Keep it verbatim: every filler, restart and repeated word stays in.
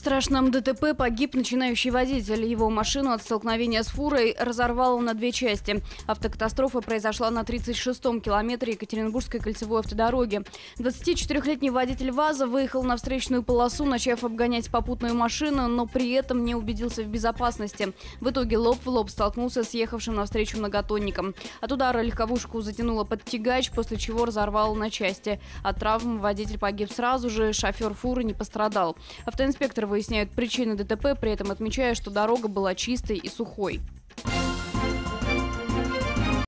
страшном ДТП погиб начинающий водитель. Его машину от столкновения с фурой разорвало на две части. Автокатастрофа произошла на тридцать шестом километре Екатеринбургской кольцевой автодороги. двадцатичетырёхлетний водитель ВАЗа выехал на встречную полосу, начав обгонять попутную машину, но при этом не убедился в безопасности. В итоге лоб в лоб столкнулся с ехавшим навстречу многотонником. От удара легковушку затянуло под тягач, после чего разорвало на части. От травм водитель погиб сразу же, шофер фуры не пострадал. Автоинспекторы выясняют причины ДТП, при этом отмечая, что дорога была чистой и сухой.